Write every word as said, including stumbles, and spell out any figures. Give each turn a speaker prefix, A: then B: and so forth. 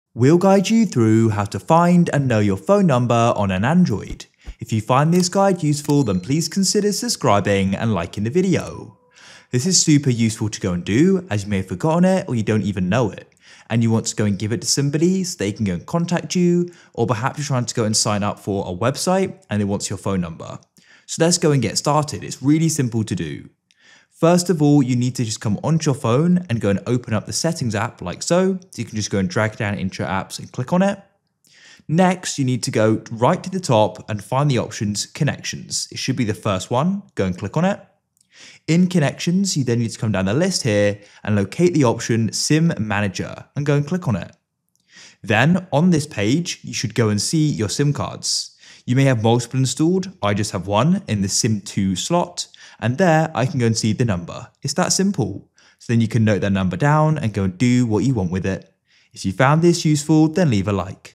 A: We'll guide you through how to find and know your phone number on an Android. If you find this guide useful, then please consider subscribing and liking the video. This is super useful to go and do, as you may have forgotten it or you don't even know it, and you want to go and give it to somebody so they can go and contact you, or perhaps you're trying to go and sign up for a website and it wants your phone number. So let's go and get started. It's really simple to do. First of all, you need to just come onto your phone and go and open up the settings app like so. So you can just go and drag down into your apps and click on it. Next, you need to go right to the top and find the options Connections. It should be the first one. Go and click on it. In Connections, you then need to come down the list here and locate the option SIM Manager and go and click on it. Then on this page, you should go and see your SIM cards. You may have multiple installed. I just have one in the SIM two slot. And there I can go and see the number. It's that simple. So then you can note that number down and go and do what you want with it. If you found this useful, then leave a like.